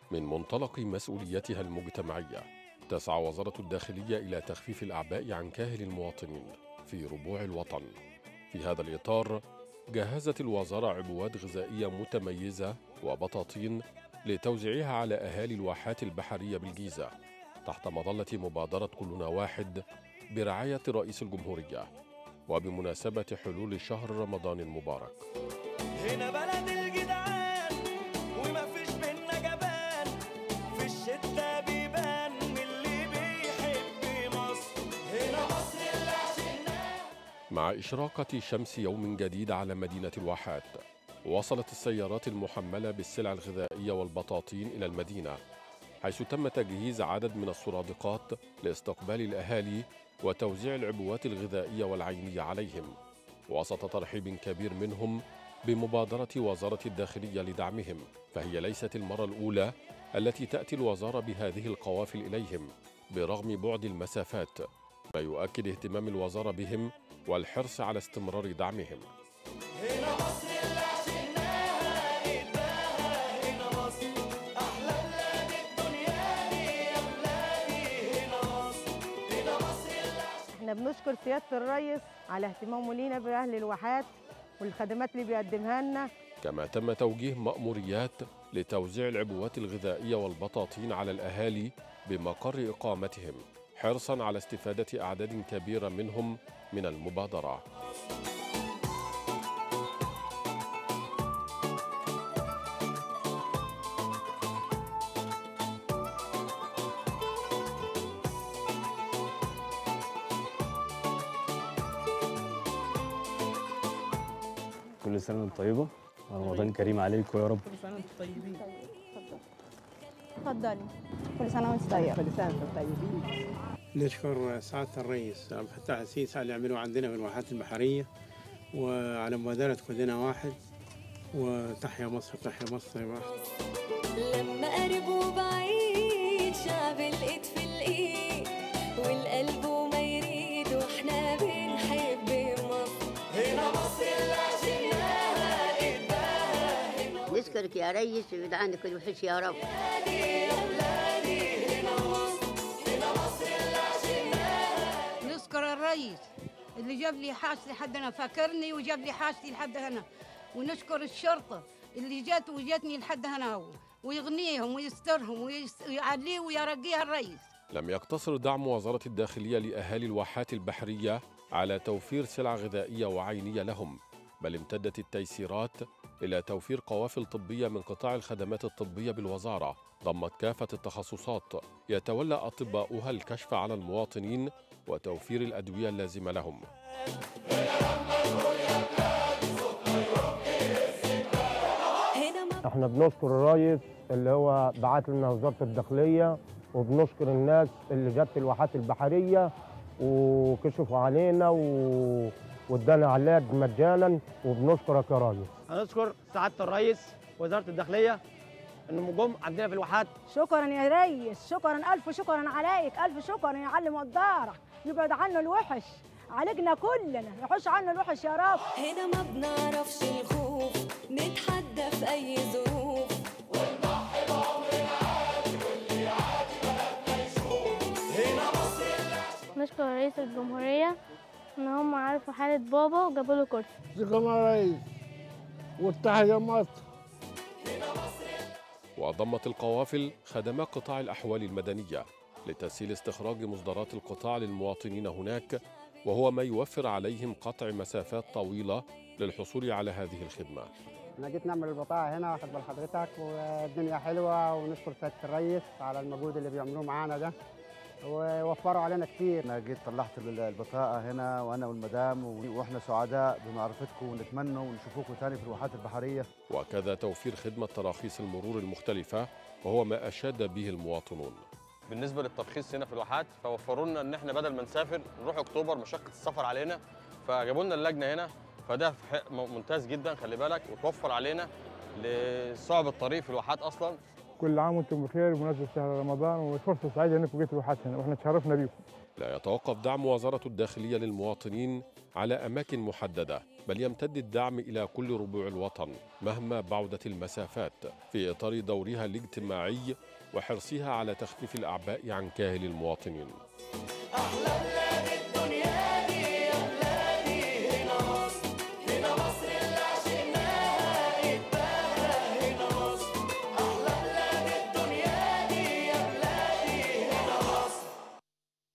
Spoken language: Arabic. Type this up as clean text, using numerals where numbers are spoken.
من منطلق مسؤوليتها المجتمعية، تسعى وزارة الداخلية إلى تخفيف الأعباء عن كاهل المواطنين في ربوع الوطن. في هذا الإطار، جهزت الوزارة عبوات غذائية متميزة وبطاطين لتوزيعها على أهالي الواحات البحرية بالجيزة تحت مظلة مبادرة كلنا واحد برعاية رئيس الجمهورية وبمناسبة حلول شهر رمضان المبارك. هنا بلد الجدعان وما فيش بينا جبان، في الشتا بيبان من اللي بيحب مصر. هنا مصر اللي عشناها. مع إشراقة شمس يوم جديد على مدينة الواحات، وصلت السيارات المحملة بالسلع الغذائية والبطاطين إلى المدينة، حيث تم تجهيز عدد من السرادقات لاستقبال الأهالي وتوزيع العبوات الغذائية والعينية عليهم، وسط ترحيب كبير منهم بمبادرة وزارة الداخلية لدعمهم. فهي ليست المرة الأولى التي تأتي الوزارة بهذه القوافل إليهم برغم بعد المسافات، ما يؤكد اهتمام الوزارة بهم والحرص على استمرار دعمهم. هنا مصر اللي عشناها إيدها، هنا مصر أحلى بلاد الدنيا دي يا بلادي. هنا مصر، هنا مصر اللي احنا بنشكر سيادة الرئيس على اهتمامه لينا بأهل الواحات والخدمات اللي بيقدمها لنا. كما تم توجيه مأموريات لتوزيع العبوات الغذائية والبطاطين على الأهالي بمقر إقامتهم، حرصاً على استفادة أعداد كبيرة منهم من المبادرة. كل سنة وانتم طيبة، رمضان كريم عليكم يا رب. كل سنة وانتم طيبين. اتفضلي. كل سنة وانتم طيبين. كل سنة وانتم طيبين. نشكر سعادة الرئيس عبد الفتاح السيسي على اللي عملوه عندنا في الواحات البحرية وعلى مبادرة كلنا واحد، وتحيا مصر تحيا مصر. لما قرب وبعيد شعب الإيد في الإيد والقلب وما يريد واحنا بنحب مصر. هنا مصر اللي عشناها إيدها. نشكرك يا ريس ويبعد عنك الوحش يا رب. نشكر الرئيس اللي جاب لي حاجتي لحد هنا، فاكرني وجاب لي حاجتي لحد هنا، ونشكر الشرطة اللي جات وجاتني لحد هنا، ويغنيهم ويسترهم ويعليه ويرقيها الرئيس. لم يقتصر دعم وزارة الداخلية لأهالي الواحات البحرية على توفير سلع غذائية وعينية لهم، بل امتدت التيسيرات إلى توفير قوافل طبية من قطاع الخدمات الطبية بالوزارة ضمت كافة التخصصات يتولى أطباؤها الكشف على المواطنين وتوفير الأدوية اللازمة لهم. احنا بنشكر الرئيس اللي هو بعت لنا وزارة الداخلية، وبنشكر الناس اللي جت الواحات البحرية وكشفوا علينا وادانا علاج مجانا، وبنشكرك يا ريس. هنشكر سعادة الرئيس وزارة الداخلية انهم جم عندنا في الواحات. شكرا يا ريس، شكرا ألف شكرا عليك، ألف شكرا يا علم الدارة، يبعد عنا الوحش علينا كلنا، يحوش عنا الوحش يا رب. هنا ما بنعرفش الخوف، نتحدى في أي ظروف ونضحي بعمرنا عادي واللي عادي بلدنا يشوف. هنا مصر اللي نشكر رئيس الجمهورية إن هم عرفوا حالة بابا وجابوا له كرسي. شكرا يا ريس وتحيا مصر. وضمت القوافل خدمات قطاع الأحوال المدنية لتسهيل استخراج مصدرات القطاع للمواطنين هناك، وهو ما يوفر عليهم قطع مسافات طويلة للحصول على هذه الخدمة. انا جيت نعمل البطاقة هنا واخد بال حضرتك، والدنيا حلوة، ونشكر سيادة الرئيس على المجهود اللي بيعملوه معانا ده، ووفروا علينا كتير. انا جيت طلعت البطاقة هنا وانا والمدام، واحنا سعداء بمعرفتكم، ونتمنى نشوفوكم تاني في الواحات البحرية. وكذا توفير خدمة تراخيص المرور المختلفة، وهو ما أشاد به المواطنون. بالنسبه للترخيص هنا في الواحات، فوفروا لنا ان احنا بدل ما نسافر نروح اكتوبر مشقه السفر علينا، فجابوا لنا اللجنه هنا، فده ممتاز جدا. خلي بالك وتوفر علينا لصعب الطريق في الواحات اصلا. كل عام وانتم بخير بمناسبة شهر رمضان، وفرصة سعيدة انكم جيتوا الواحات هنا، واحنا تشرفنا بيكم. لا يتوقف دعم وزارة الداخلية للمواطنين على أماكن محددة، بل يمتد الدعم إلى كل ربوع الوطن مهما بعدت المسافات، في إطار دورها الاجتماعي وحرصها على تخفيف الأعباء عن كاهل المواطنين.